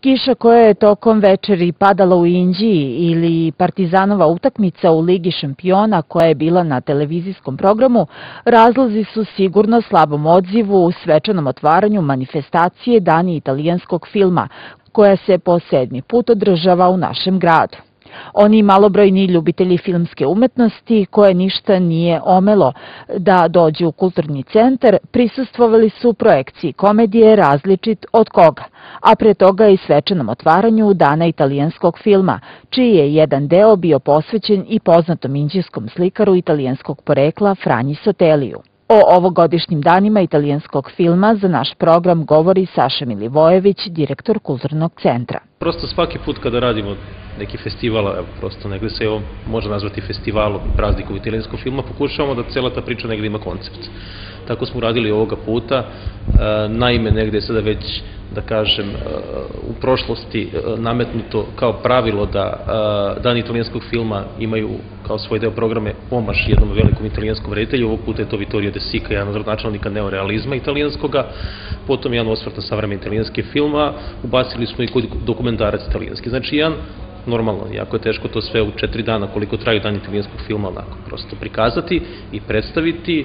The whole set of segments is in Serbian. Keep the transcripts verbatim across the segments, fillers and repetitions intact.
Kiša koja je tokom večeri padala u Inđiji ili Partizanova utakmica u Ligi šampiona koja je bila na televizijskom programu, razlozi su sigurno slabom odzivu u svečanom otvaranju manifestacije Dani italijanskog filma, koja se po sedmi put održava u našem gradu. Oni malobrojni ljubitelji filmske umetnosti, koje ništa nije omelo da dođu u kulturni centar, prisustvovali su projekciji komedije Različit od koga, a pre toga i svečanom otvaranju Dana italijanskog filma, čiji je jedan deo bio posvećen i poznatom inđijskom slikaru italijanskog porekla Franji Soteliju. O ovogodišnjim danima italijanskog filma za naš program govori Saša Milivojević, direktor kulturnog centra. Prosto svaki put kada radimo neki festival, prosto negde se ovo može nazvati festivalom i praznikom italijanskog filma, pokušavamo da cela ta priča negde ima koncept. Tako smo uradili ovoga puta. Naime, negde je sada već, da kažem, u prošlosti nametnuto kao pravilo da dani italijanskog filma imaju kao svoj deo programe omaž jednom velikom italijanskom reditelju. Ovog puta je to Vittorio De Sica, jedan od načelnika neorealizma italijanskoga, potom jedan osvrt na savremene italijanske filma, ubacili smo i dokumentarac italijanski. Znači, jedan normalno, jako je teško to sve u četiri dana koliko traju dani italijanskog filma onako prosto prikazati i predstaviti,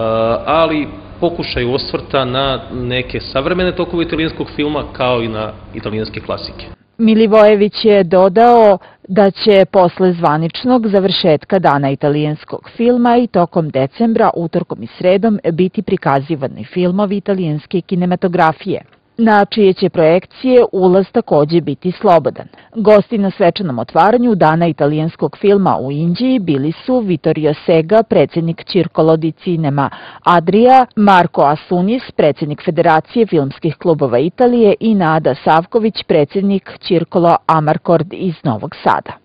ali pokušaju osvrta na neke savremene tokove italijanskog filma kao i na italijanske klasike. Milivojević je dodao da će posle zvaničnog završetka Dana italijanskog filma i tokom decembra, utorkom i sredom biti prikazivani filmovi italijanske kinematografije, na čije će projekcije ulaz takođe biti slobodan. Gosti na svečanom otvaranju Dana italijanskog filma u Inđiji bili su Vittorio Sega, predsjednik Circolo di Cinema Adria, Marko Asunis, predsjednik Federacije filmskih klubova Italije i Nada Savković, predsjednik Circolo Amarcord iz Novog Sada.